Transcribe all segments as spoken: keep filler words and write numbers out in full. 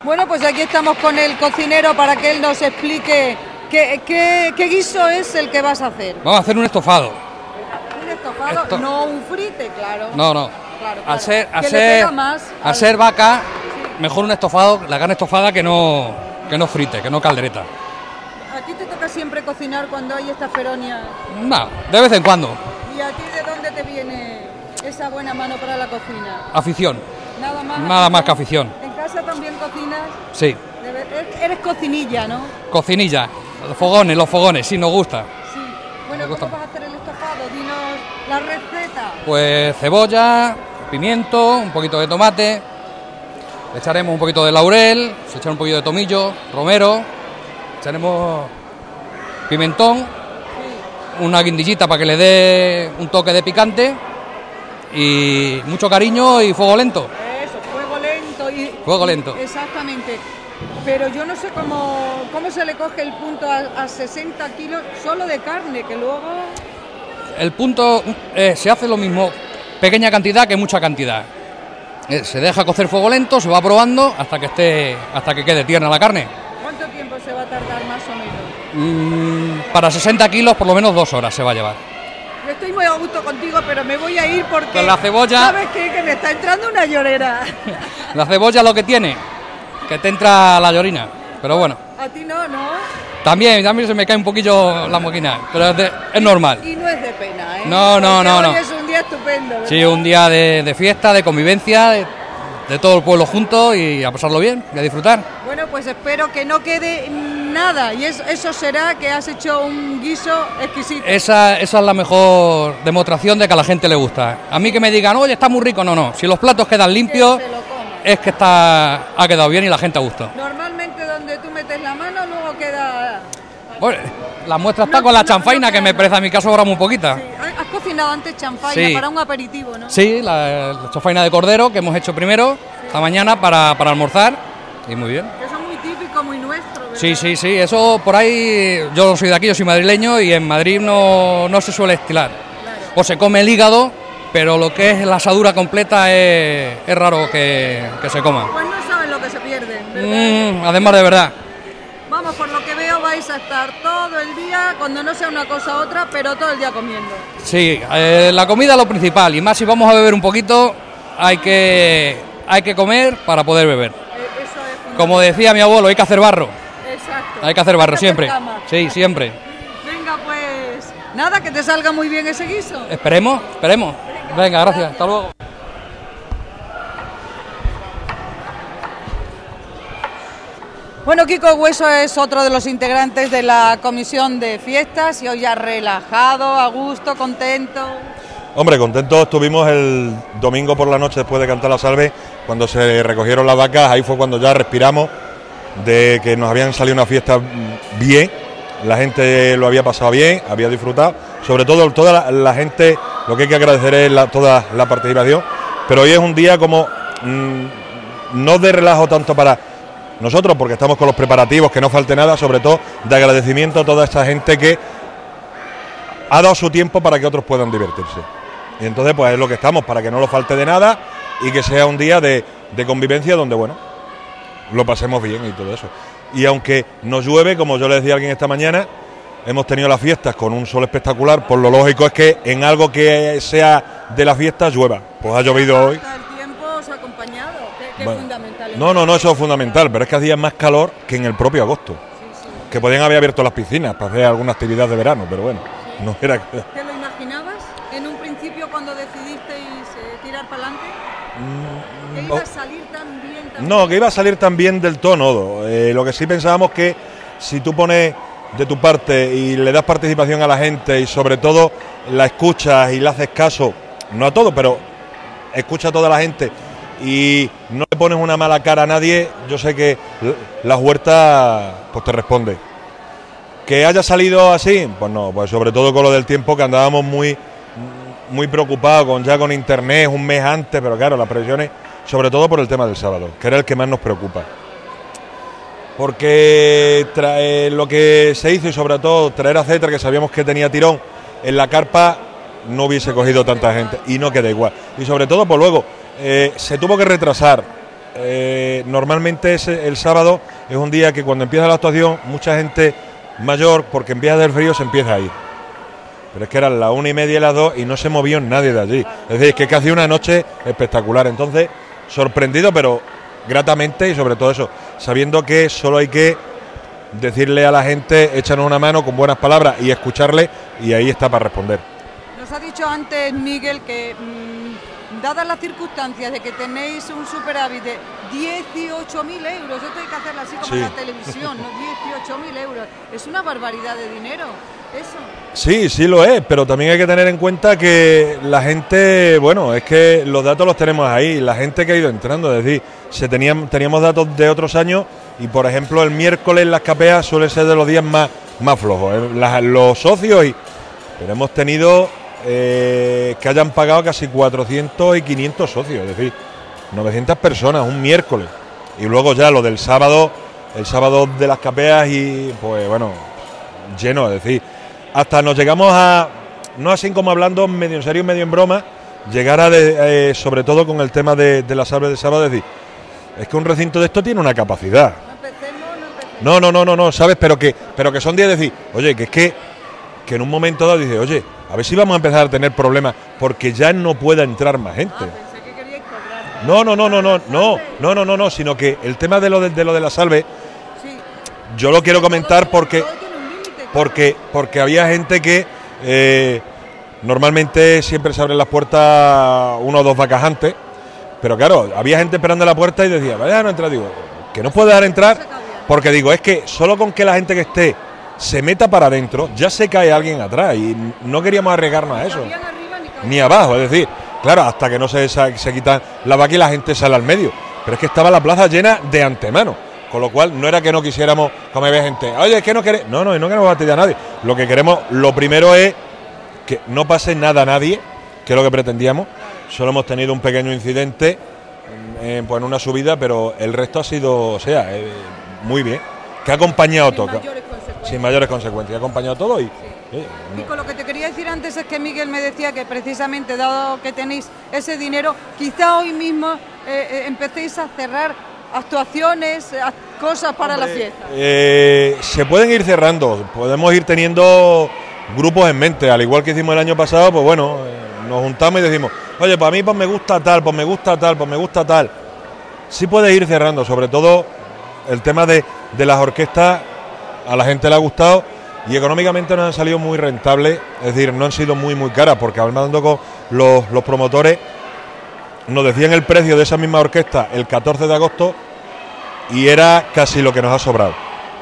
Bueno, pues aquí estamos con el cocinero para que él nos explique qué, qué, qué guiso es el que vas a hacer. Vamos a hacer un estofado. Un estofado, Esto... no un frite, claro. No, no. Claro, claro. Al ser, al que ser, le pega más al al... ser vaca, sí. Mejor un estofado, la carne estofada que no, que no frite, que no caldereta. ¿A ti te toca siempre cocinar cuando hay esta feronia? No, de vez en cuando. ¿Y a ti de dónde te viene esa buena mano para la cocina? Afición. Nada más. Nada más que afición. ¿En casa también cocinas? Sí. Eres cocinilla, ¿no? Cocinilla, los fogones, los fogones, sí, nos gusta. Sí. Bueno, ¿cómo vas a hacer el estofado? Dinos la receta. Pues cebolla, pimiento, un poquito de tomate, le echaremos un poquito de laurel, se echará un poquito de tomillo, romero, echaremos pimentón, sí. Una guindillita para que le dé un toque de picante y mucho cariño y fuego lento. Eso, fuego lento. Y, fuego lento. Y, exactamente. Pero yo no sé cómo, cómo se le coge el punto a, a sesenta kilos solo de carne, que luego... El punto eh, se hace lo mismo, pequeña cantidad que mucha cantidad. Eh, se deja cocer fuego lento, se va probando hasta que esté, hasta que quede tierna la carne. ¿Cuánto tiempo se va a tardar más o menos? Mm, para sesenta kilos por lo menos dos horas se va a llevar. Yo estoy muy a gusto contigo, pero me voy a ir porque... Con la cebolla... ¿Sabes qué? Que me está entrando una llorera. La cebolla lo que tiene, que te entra la llorina, pero bueno. A ti no, ¿no? También, también se me cae un poquillo la moquina, pero es, de, es normal. Y no es de pena, ¿eh? No, no, porque no, hoy no. Es un día estupendo, ¿verdad? Sí, un día de, de fiesta, de convivencia, de, de todo el pueblo junto y a pasarlo bien y a disfrutar. Bueno, pues espero que no quede nada y eso, eso será que has hecho un guiso exquisito. Esa, esa es la mejor demostración de que a la gente le gusta. A mí que me digan, oye, está muy rico, no, no. Si los platos quedan limpios, es que está, ha quedado bien y la gente a gusto. Normalmente donde tú metes la mano luego queda... Bueno, la muestra está no, con la no, chanfaina, no que me parece a mi caso ahora muy poquita. Sí. Has cocinado antes chanfaina sí. Para un aperitivo, ¿no? Sí, la, la chanfaina de cordero que hemos hecho primero, sí. Esta mañana para, para almorzar, y muy bien. Eso es muy típico, muy nuestro, ¿verdad? Sí, sí, sí, eso por ahí, yo no soy de aquí, yo soy madrileño y en Madrid no, no se suele estilar. Claro. O se come el hígado, pero lo que es la asadura completa es, es raro que, que se coma. Pues no saben lo que se pierden, ¿verdad? Mm, además de verdad. Vamos, por lo que veo vais a estar todo el día, cuando no sea una cosa otra, pero todo el día comiendo. Sí, eh, la comida es lo principal, y más si vamos a beber un poquito, hay que, hay que comer para poder beber. Eh, eso es Como decía mi abuelo, hay que hacer barro. Exacto. Hay que hacer barro siempre. Sí, siempre. Venga, pues, nada, que te salga muy bien ese guiso. Esperemos, esperemos. Venga, Venga gracias. gracias, hasta luego. Bueno, Kiko Hueso es otro de los integrantes de la comisión de fiestas y hoy ya relajado, a gusto, contento. Hombre, contentos estuvimos el domingo por la noche después de cantar la salve, cuando se recogieron las vacas, ahí fue cuando ya respiramos de que nos habían salido una fiesta bien, la gente lo había pasado bien, había disfrutado, sobre todo toda la, la gente, lo que hay que agradecer es la, toda la participación, pero hoy es un día como mmm, no de relajo tanto para nosotros, porque estamos con los preparativos, que no falte nada, sobre todo de agradecimiento a toda esta gente que ha dado su tiempo para que otros puedan divertirse. Y entonces pues es lo que estamos, para que no lo falte de nada y que sea un día de, de convivencia donde, bueno, lo pasemos bien y todo eso. Y aunque nos llueve, como yo le decía a alguien esta mañana, hemos tenido las fiestas con un sol espectacular, por lo lógico es que en algo que sea de la fiesta llueva. Pues ha llovido hoy. El tiempo os ha acompañado, que, que bueno, es fundamental. No, no, no, eso es fundamental, pero es que hacía más calor que en el propio agosto. Sí, sí. Que podían haber abierto las piscinas para hacer alguna actividad de verano, pero bueno, sí. no era... ¿Te lo imaginabas en un principio cuando decidisteis eh, tirar para adelante? Mm, ¿Que iba a salir tan bien? Tan no, bien? que iba a salir tan bien del todo, no. Eh, lo que sí pensábamos que si tú pones de tu parte y le das participación a la gente y sobre todo la escuchas y le haces caso, no a todo, pero escucha a toda la gente y no le pones una mala cara a nadie, yo sé que la huerta pues te responde. ¿Que haya salido así? Pues no, pues sobre todo con lo del tiempo, que andábamos muy muy preocupados con ya con internet un mes antes, pero claro, las previsiones, sobre todo por el tema del sábado, que era el que más nos preocupa. Porque trae, lo que se hizo y sobre todo traer a Cetra, que sabíamos que tenía tirón, en la carpa no hubiese cogido tanta gente y no queda igual. Y sobre todo, pues luego, eh, se tuvo que retrasar eh, normalmente es, el sábado es un día que cuando empieza la actuación, mucha gente mayor, porque empieza del frío, se empieza a ir. Pero es que eran las una y media y las dos y no se movió nadie de allí. Es decir, que casi una noche espectacular. Entonces, sorprendido, pero gratamente, y sobre todo eso, sabiendo que solo hay que decirle a la gente, échanos una mano con buenas palabras y escucharle, y ahí está para responder. Nos ha dicho antes Miguel que mmm, dadas las circunstancias de que tenéis un superávit de dieciocho mil euros, esto hay que hacerlo así como sí. En la televisión, ¿no? dieciocho mil euros, es una barbaridad de dinero, eso. Sí, sí lo es, pero también hay que tener en cuenta que la gente, bueno, es que los datos los tenemos ahí, la gente que ha ido entrando, es decir, se tenían, teníamos datos de otros años y, por ejemplo, el miércoles las capeas suele ser de los días más, más flojos, ¿eh? Las, los socios, y, pero hemos tenido eh, que hayan pagado casi cuatrocientos y quinientos socios, es decir, novecientas personas un miércoles, y luego ya lo del sábado, el sábado de las capeas y, pues bueno, lleno, es decir, hasta nos llegamos a, no así como hablando medio en serio, medio en broma, llegar a, de, eh, sobre todo con el tema de, de las salves de sábado, es decir, es que un recinto de esto tiene una capacidad. No empecemos, no empecemos. No, no, no, no, no, ¿sabes? Pero que, pero que son días de decir, oye, que es que, que en un momento dado dice, oye, a ver si vamos a empezar a tener problemas porque ya no pueda entrar más gente. Ah, pensé que queríais cobrar. No, no, no, no, no, no, no, no, no, no, sino que el tema de lo de, de lo de la salve, sí. Yo lo quiero comentar porque, porque, porque había gente que eh, normalmente siempre se abren las puertas una o dos vacas antes, pero claro, había gente esperando a la puerta y decía, vaya, no entra, digo, que no puede dejar entrar, porque digo, es que solo con que la gente que esté se meta para adentro, ya se cae alguien atrás y no queríamos arriesgarnos a eso, ni abajo, es decir, claro, hasta que no se, se quitan la vaca y la gente sale al medio, pero es que estaba la plaza llena de antemano, con lo cual no era que no quisiéramos, como había gente, oye, es que no queremos, no, no, no queremos batir a nadie, lo que queremos, lo primero es que no pase nada a nadie, que es lo que pretendíamos. Solo hemos tenido un pequeño incidente eh, pues en una subida, pero el resto ha sido, o sea, eh, muy bien, que ha acompañado sin todo, mayores sin mayores consecuencias, ha acompañado todo y... Sí. Eh, no. Y con lo que te quería decir antes es que Miguel me decía que precisamente, dado que tenéis ese dinero, quizá hoy mismo eh, eh, empecéis a cerrar actuaciones, cosas para Hombre, la fiesta. Eh, se pueden ir cerrando, podemos ir teniendo grupos en mente, al igual que hicimos el año pasado, pues bueno, eh, nos juntamos y decimos, oye, para mí pues me gusta tal, pues me gusta tal, pues me gusta tal. Sí puedes ir cerrando, sobre todo el tema de, de las orquestas, a la gente le ha gustado y económicamente nos han salido muy rentables, es decir, no han sido muy muy caras, porque hablando con los, los promotores, nos decían el precio de esa misma orquesta el catorce de agosto y era casi lo que nos ha sobrado.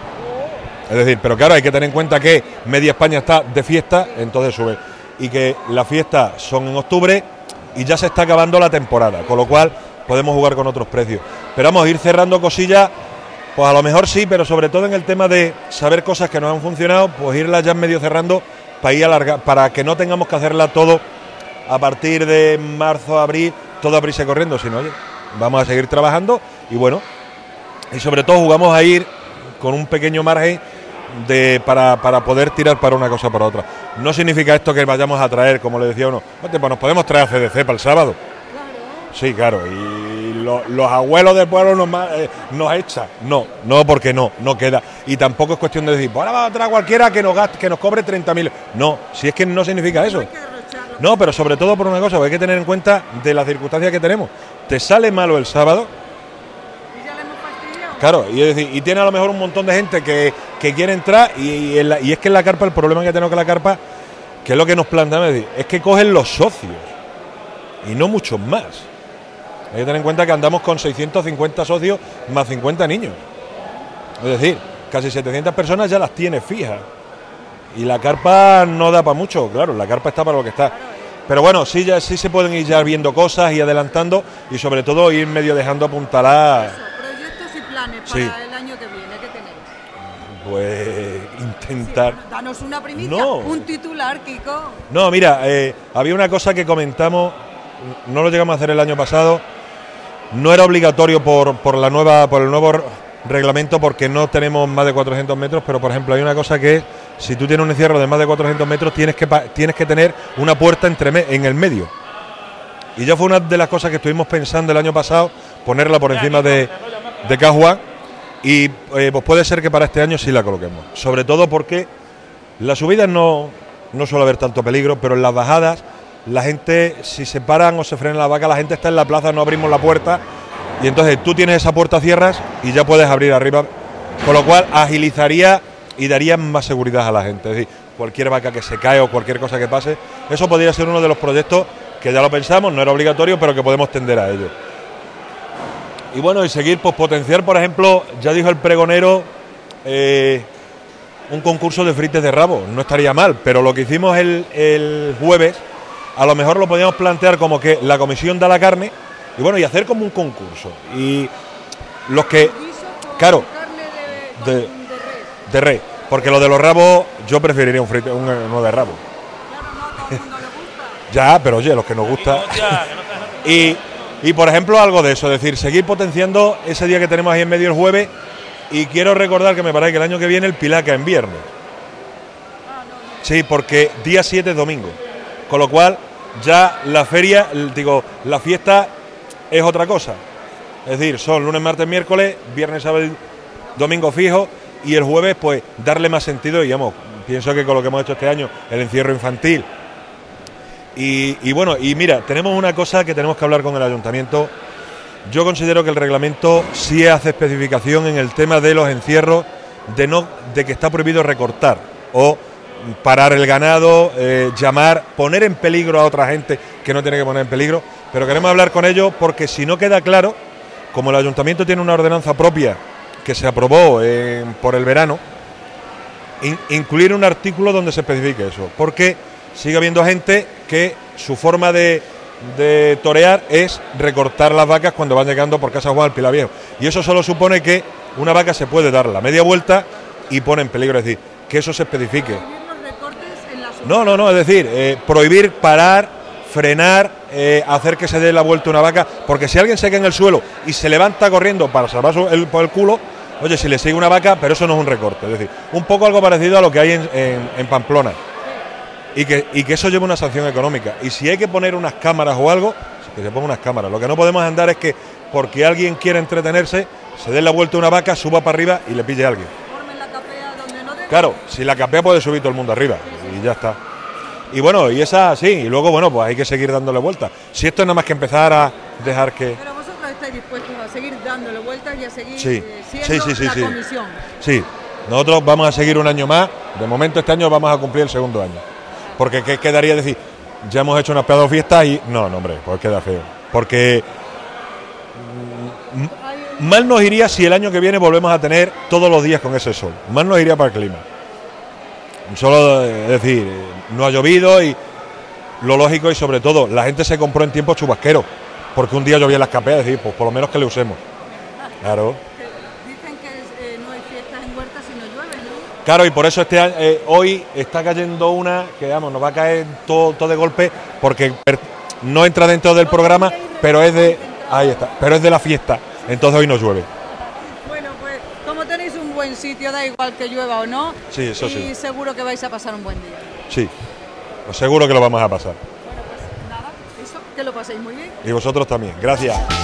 Es decir, pero claro, hay que tener en cuenta que media España está de fiesta, entonces sube. Y que las fiestas son en octubre y ya se está acabando la temporada, con lo cual podemos jugar con otros precios. Pero vamos a ir cerrando cosillas, pues a lo mejor sí, pero sobre todo en el tema de saber cosas que nos han funcionado, pues irlas ya medio cerrando para ir alargar, para que no tengamos que hacerla todo a partir de marzo, abril, todo a prisa y corriendo, sino oye, vamos a seguir trabajando y bueno, y sobre todo jugamos a ir con un pequeño margen de para, para poder tirar para una cosa o para otra. No significa esto que vayamos a traer, como le decía uno, pues nos podemos traer a C D C para el sábado. Claro. Sí, claro, y lo, los abuelos del pueblo nos, eh, nos echan. No, no, porque no, no queda. Y tampoco es cuestión de decir, pues ahora vamos a traer a cualquiera que nos gaste, que nos cobre treinta mil. No, si es que no significa eso. No, pero sobre todo por una cosa, hay que tener en cuenta de las circunstancias que tenemos. Te sale malo el sábado. Claro, y, es decir, y tiene a lo mejor un montón de gente que, que quiere entrar y, y, la, y es que en la carpa, el problema que tenemos con la carpa, que es lo que nos planteamos, es, decir, es que cogen los socios y no muchos más. Hay que tener en cuenta que andamos con seiscientos cincuenta socios más cincuenta niños. Es decir, casi setecientas personas ya las tiene fijas. Y la carpa no da para mucho, claro, la carpa está para lo que está. Pero bueno, sí, ya, sí se pueden ir ya viendo cosas y adelantando y sobre todo ir medio dejando apuntalar. Para sí. El año que viene, ¿qué tenéis? Pues intentar... Sí, bueno, danos una primicia, no. un titular, Kiko. No, mira, eh, había una cosa que comentamos, no lo llegamos a hacer el año pasado, no era obligatorio por, por, la nueva, por el nuevo reglamento porque no tenemos más de cuatrocientos metros, pero por ejemplo hay una cosa que es, si tú tienes un encierro de más de cuatrocientos metros, tienes que, tienes que tener una puerta entre me, en el medio. Y ya fue una de las cosas que estuvimos pensando el año pasado, ponerla por encima de, de Cajuán y eh, pues puede ser que para este año sí la coloquemos. Sobre todo porque las subidas no, no suele haber tanto peligro, pero en las bajadas la gente, si se paran o se frenan la vaca, la gente está en la plaza, no abrimos la puerta y entonces tú tienes esa puerta, cierras y ya puedes abrir arriba, con lo cual agilizaría y daría más seguridad a la gente. Es decir, cualquier vaca que se cae o cualquier cosa que pase, eso podría ser uno de los proyectos que ya lo pensamos, no era obligatorio, pero que podemos tender a ello. Y bueno, y seguir, pues potenciar, por ejemplo, ya dijo el pregonero, eh, un concurso de frites de rabo, no estaría mal, pero lo que hicimos el, el jueves, a lo mejor lo podíamos plantear como que la comisión da la carne, y bueno, y hacer como un concurso. Y los que, claro, de, de res, porque lo de los rabos, yo preferiría un frite, un, uno de rabo. Ya, pero oye, los que nos gusta. y, y por ejemplo, algo de eso, es decir, seguir potenciando ese día que tenemos ahí en medio el jueves. Y quiero recordar que me parece que el año que viene el Pilar cae en viernes. Sí, porque día siete es domingo. Con lo cual, ya la feria, digo, la fiesta es otra cosa. Es decir, son lunes, martes, miércoles, viernes, sábado y domingo fijo. Y el jueves, pues, darle más sentido. Y vamos, pienso que con lo que hemos hecho este año, el encierro infantil. Y, y bueno, y mira, tenemos una cosa que tenemos que hablar con el ayuntamiento. Yo considero que el reglamento sí hace especificación en el tema de los encierros, de no, de que está prohibido recortar o parar el ganado, eh, llamar, poner en peligro a otra gente que no tiene que poner en peligro. Pero queremos hablar con ellos porque si no queda claro, como el ayuntamiento tiene una ordenanza propia que se aprobó eh, por el verano, in, incluir un artículo donde se especifique eso, porque sigue habiendo gente que su forma de, de torear es recortar las vacas cuando van llegando por Casa Juan al Pilar Viejo, y eso solo supone que una vaca se puede dar la media vuelta y pone en peligro, es decir, que eso se especifique. No, no, no, es decir, eh, prohibir parar, frenar, eh, hacer que se dé la vuelta una vaca, porque si alguien se cae en el suelo y se levanta corriendo para salvar el, por el culo, oye, si le sigue una vaca, pero eso no es un recorte, es decir, un poco algo parecido a lo que hay en, en, en Pamplona, y que, y que eso lleva una sanción económica, y si hay que poner unas cámaras o algo, que se ponga unas cámaras. Lo que no podemos andar es que porque alguien quiere entretenerse, se dé la vuelta una vaca, suba para arriba y le pille a alguien. Claro, si la capea puede subir todo el mundo arriba, y ya está. Y bueno, y esa sí, y luego bueno, pues hay que seguir dándole vueltas. Si esto es nada más que empezar a dejar que... Pero vosotros estáis dispuestos a seguir dándole vueltas y a seguir sí. eh, siendo sí, sí, sí, la sí. comisión. Sí, nosotros vamos a seguir un año más. De momento este año vamos a cumplir el segundo año. Porque ¿qué quedaría decir? Ya hemos hecho unas pedazo fiestas y... No, no, hombre, pues queda feo. Porque... Mal nos iría si el año que viene volvemos a tener todos los días con ese sol. Mal nos iría para el clima. Solo, es decir, no ha llovido y lo lógico y sobre todo, la gente se compró en tiempos chubasqueros, porque un día llovía en las capeas, es decir, pues por lo menos que le usemos. Claro. Dicen que eh, no hay fiestas en huertas si no llueve, ¿no? Claro, y por eso este año, eh, hoy está cayendo una que, vamos, nos va a caer todo, todo de golpe, porque no entra dentro del programa, pero es de... Ahí está, pero es de la fiesta, entonces hoy no llueve. Bueno, pues como tenéis un buen sitio, da igual que llueva o no. Sí, eso y sí. Y seguro que vais a pasar un buen día. Sí, pues seguro que lo vamos a pasar. Bueno, pues nada, eso, que lo paséis muy bien. Y vosotros también, gracias.